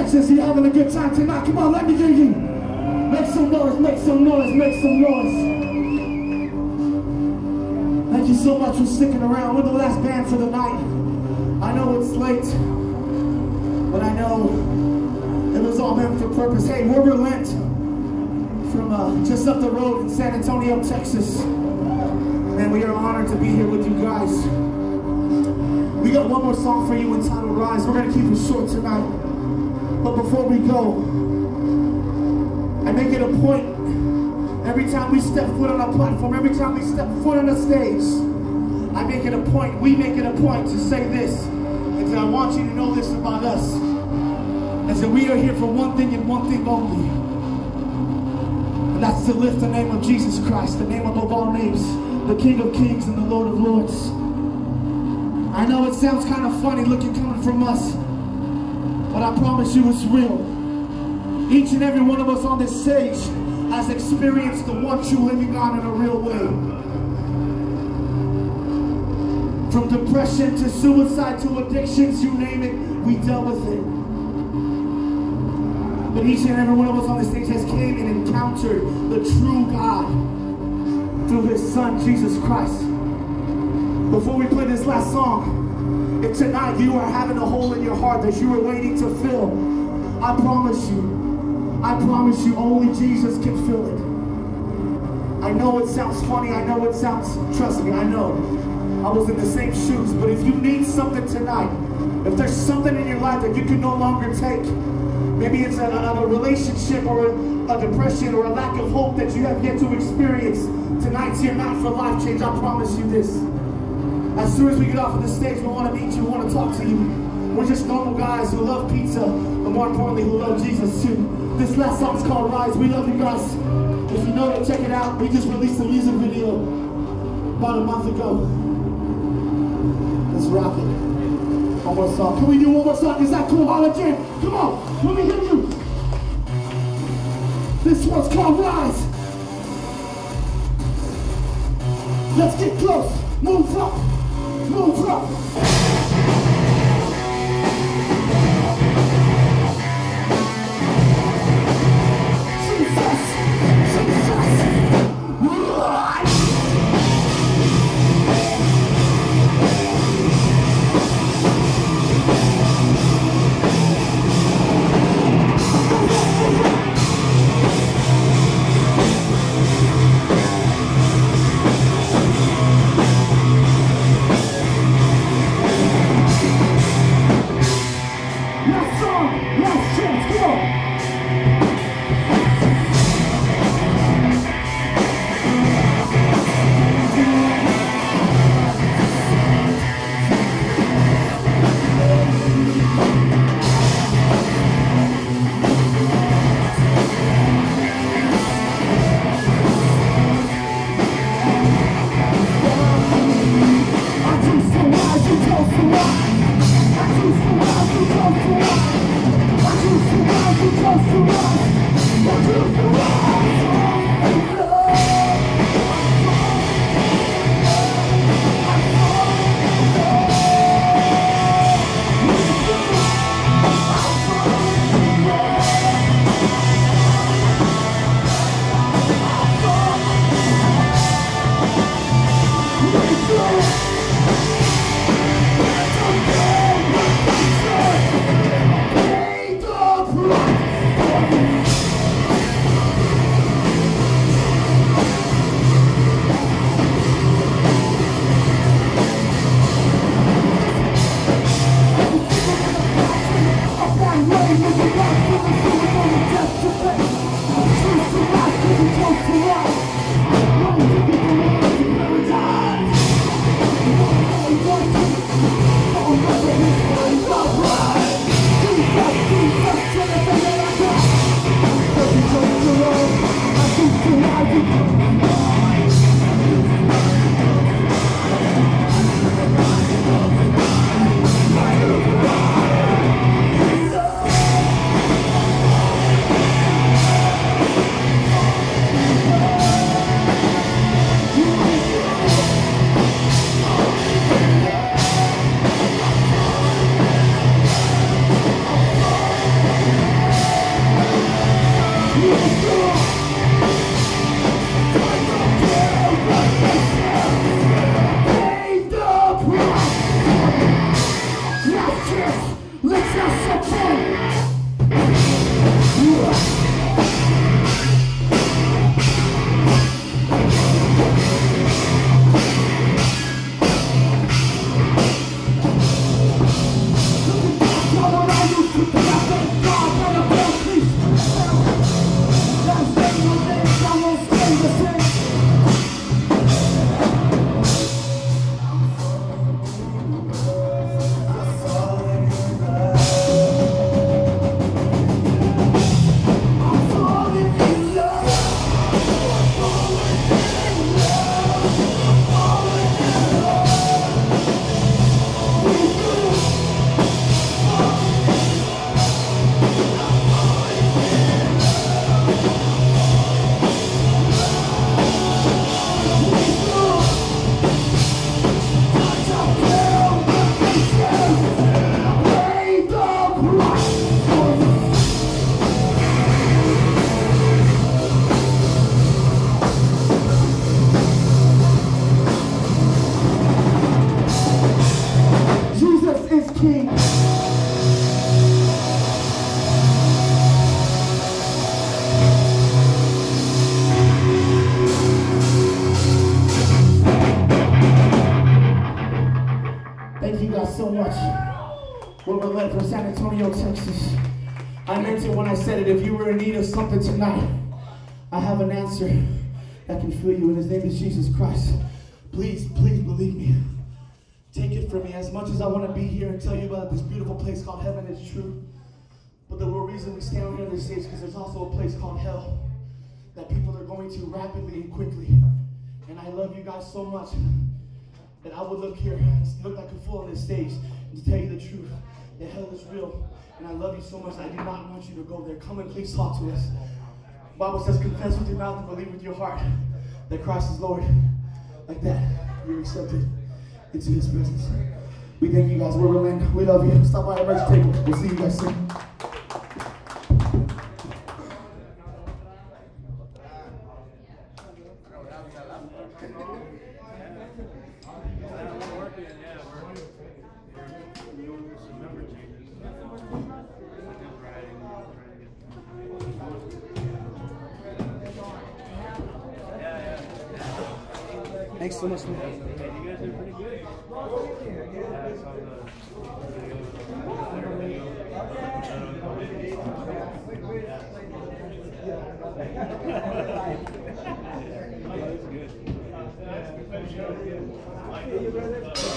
Texas, you having a good time tonight? Come on, let me hear you. Make some noise, make some noise, make some noise. Thank you so much for sticking around. We're the last band for the night. I know it's late, but I know it was all meant for purpose. Hey, we're Relent from just up the road in San Antonio, Texas. And we are honored to be here with you guys. We got one more song for you entitled Rise. We're going to keep it short tonight. But before we go, I make it a point every time we step foot on a platform, every time we step foot on a stage, I make it a point, we make it a point to say this. And I want you to know this about us. Is that we are here for one thing and one thing only. And that's to lift the name of Jesus Christ, the name above all names, the King of Kings and the Lord of Lords. I know it sounds kind of funny looking coming from us, but I promise you it's real. Each and every one of us on this stage has experienced the one true living God in a real way. From depression to suicide to addictions, you name it, we dealt with it. But each and every one of us on this stage has came and encountered the true God through his son, Jesus Christ. Before we play this last song, if tonight you are having a hole in your heart that you are waiting to fill, I promise you only Jesus can fill it. I know it sounds funny, I know it sounds, trust me, I know. I was in the same shoes, but if you need something tonight, if there's something in your life that you can no longer take, maybe it's a relationship or a depression or a lack of hope that you have yet to experience, tonight's your night for life change. I promise you this. As soon as we get off of the stage, we want to meet you, we want to talk to you. We're just normal guys who love pizza, but more importantly, who love Jesus too. This last song's called Rise. We love you guys. If you know it, check it out. We just released a music video about a month ago. Let's rock it. One more song. Can we do one more song? Is that cool? Holla Jam. Come on. Let me hear you. This one's called Rise. Let's get close. Move up. Move up. guys so much. We're led from San Antonio, Texas. I meant it when I said it. If you were in need of something tonight, I have an answer that can fill you, and his name is Jesus Christ. Please, please believe me. Take it from me. As much as I want to be here and tell you about this beautiful place called heaven, it's true. But the real reason we stand here on this stage is because there's also a place called hell that people are going to rapidly and quickly. And I love you guys so much that I would look here and look like a fool on this stage and to tell you the truth. That hell is real. And I love you so much. I do not want you to go there. Come and please talk to us. The Bible says, confess with your mouth and believe with your heart that Christ is Lord. Like that, you're accepted into his presence. We thank you guys. We're Berlin. We love you. Stop by our merch table. We'll see you guys soon. Thanks so much, man. You guys are pretty good. Yeah, I saw the video. That's good.